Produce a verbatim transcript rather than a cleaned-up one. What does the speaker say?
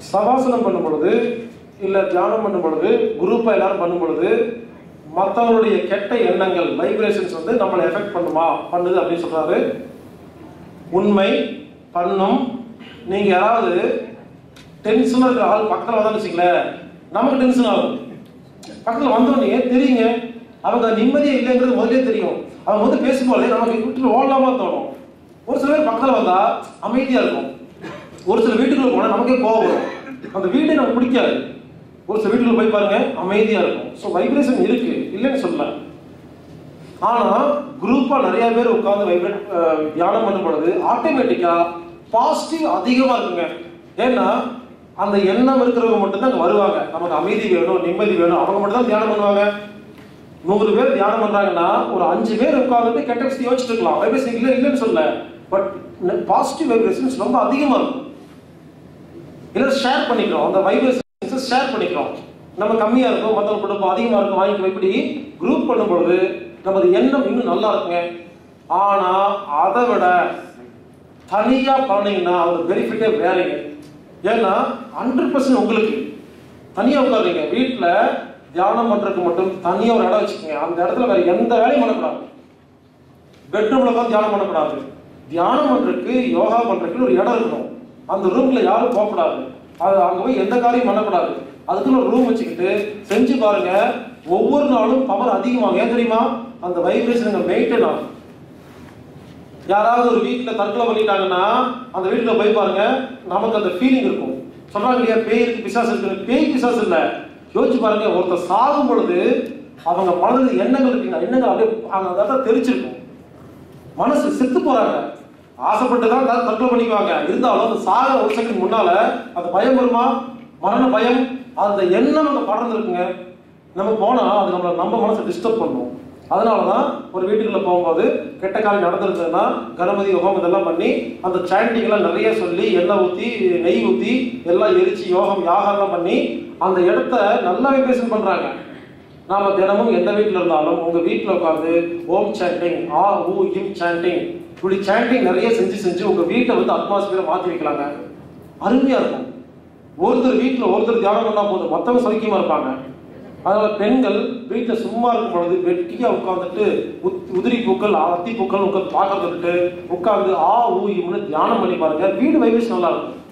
சவாசனம் பண்ணும் பொழுது இல்லை தியானம் பண்ணும் பொழுது குரூப்பாக எல்லாரும் பண்ணும் பொழுது மற்றவங்களுடைய கெட்ட எண்ணங்கள் வைப்ரேஷன்ஸ் வந்து நம்மளை எஃபெக்ட் பண்ணுமா பண்ணுது அப்படின்னு சொல்றாரு. உண்மை பண்ணும். நீங்க யாராவது டென்ஷனாக இருக்கிற ஆள் பக்கத்தில் வந்தான்னு வச்சுங்களேன், நமக்கு டென்ஷன் ஆகும். பக்கத்தில் வந்தோடனே தெரியுங்க அவங்க நிம்மதியே இல்லைங்கிறது முதலே தெரியும். அவங்க வந்து பேசும்போது நமக்கு விட்டு ஓடலாமா தோணும். ஒரு சில பேர் பக்கத்தில் வந்தா அமைதியா இருக்கும். ஒரு சில வீட்டுக்குள்ள போனால் நமக்கே கோவம் வரும். அந்த வீட்டை நமக்கு பிடிக்காது. ஒரு சில வீட்டுக்குள்ள போய் பாருங்க அமைதியா இருக்கும். ஸோ வைப்ரேஷன் இருக்கு, இல்லைன்னு சொல்லல. ஆனா குரூப்பா நிறைய பேர் உட்கார்ந்து வைப்ரேட் தியானம் பண்ணும் பொழுது ஆட்டோமேட்டிக்கா பாசிட்டிவ் அதிகமா இருக்குங்க. ஏன்னா அந்த எண்ணம் இருக்கிறவங்க மட்டும்தான் அங்கே வருவாங்க. நமக்கு அமைதி வேணும், நிம்மதி வேணும், அவங்க மட்டும் தான் தியானம் பண்ணுவாங்க. நூறு பேர் தியானம் பண்றாங்கன்னா ஒரு அஞ்சு பேர் உட்கார்ந்துட்டு கெட்ட விஷயம் யோசிச்சுட்டு இருக்கலாம். வைப்ரேஷன் இல்லை இல்லைன்னு சொல்லல, பட் பாசிட்டிவ் வைப்ரேஷன்ஸ் ரொம்ப அதிகமா இருக்கும். இல்லை ஷேர் பண்ணிக்கிறோம், அந்த வைப்ரேஷன்ஸ் ஷேர் பண்ணிக்கிறோம். நம்ம கம்மியா இருக்கும், மற்றவங்க கொடுப்போம், அதிகமா இருக்கும், வாங்கிக்கிறோம். இப்படி குரூப் பண்ணும் பொழுது நமது எண்ணம் இன்னும் நல்லா இருக்குங்க. ஆனா அதை விட தனியா பண்ணீங்கன்னா அதோட பெனிஃபிட்டே வேறங்க. ஏன்னா ஹண்ட்ரட் பர்சன்ட் உங்களுக்கு தனியா உட்காருங்க. வீட்டுல தியானம் பண்றதுக்கு மட்டும் தனியா ஒரு இடம் வச்சுக்கோங்க. அந்த இடத்துல வேற எந்த வேலையும் பண்ணக்கூடாது. பெட்ரூம்ல உட்காந்து தியானம் பண்ணக்கூடாது. தியானம் பண்றதுக்கு யோகா பண்றதுக்கு ஒரு இடம் இருக்கணும். அந்த ரூம்ல யாரும் போகக்கூடாது. அது அங்க போய் எந்த காரியம் பண்ணக்கூடாது. அதுக்குள்ள ஒரு ரூம் வச்சுக்கிட்டு செஞ்சு பாருங்க. ஒவ்வொரு நாளும் பவர் அதிகமாகும். ஏன் தெரியுமா? அந்த வைப்ரேஷன் மெயின்டைன் ஆகும். யாராவது ஒரு வீட்டில் தற்கொலை பண்ணிட்டாங்கன்னா அந்த வீட்டில் போய் பாருங்க, நமக்கு அந்த ஃபீலிங் இருக்கும். சொல்றாங்க இல்லையா, பேய் இருக்கு பிசாசு இருக்கு. பேய் பிசாசு இல்லை, யோசிச்சு பாருங்க. ஒருத்தர் சாகும் பொழுது அவங்க மனதில் எண்ணங்கள் இருக்குங்க, எண்ணங்கள் அப்படியே அதான் தெரிச்சிருக்கும். மனசு செத்து போறாங்க, ஆசைப்பட்டு தான் தற்கொலை பண்ணிக்குவாங்க. இருந்தாலும் அந்த சாக ஒரு செகண்ட் முன்னால அந்த பயம் வருமா, மரண பயம், அந்த எண்ணம் அங்கே படர்ந்து இருக்குங்க. நம்ம போனா அது நம்மளை நம்ம மனசை டிஸ்டர்ப் பண்ணும். அதனாலதான் ஒரு வீட்டுக்குள்ள போகும்போது கெட்ட காலம் நடந்திருந்ததுன்னா கணபதி யோகம் இதெல்லாம் பண்ணி அந்த சாண்டிங் எல்லாம் நிறைய சொல்லி எண்ணெய் ஊற்றி நெய் ஊற்றி எல்லாம் எரிச்சு யோகம் யாகம்லாம் பண்ணி அந்த இடத்த நல்லா வைப்ரேஷன் பண்றாங்க. நாம தினமும் எந்த வீட்டில் இருந்தாலும் உங்க வீட்டில் உட்காந்து ஓம் சாண்டிங், ஆ ஊ இம் சாண்டிங், இப்படி சாண்டிங் நிறைய செஞ்சு செஞ்சு உங்க வீட்டை வந்து அட்மாஸ்பியரை மாற்றி வைக்கலாங்க. அருமையா இருக்கும். ஒருத்தர் வீட்டில் ஒருத்தர் தியானம் பண்ணா போதும், மற்றவங்க சௌக்கியமா இருப்பாங்க. அதனால பெண்கள் வீட்டில் சும்மா இருக்கும் பொழுது வெட்டியா உட்காந்துட்டு உதிரி பூக்கள் அத்தி பூக்கள் உட்காந்து பார்க்கறதுட்டு உட்காந்து ஆ ஊ இம்னு தியானம் பண்ணி பாருங்க. வீடு வைப்ரேஷன் நல்லா இருக்கும்.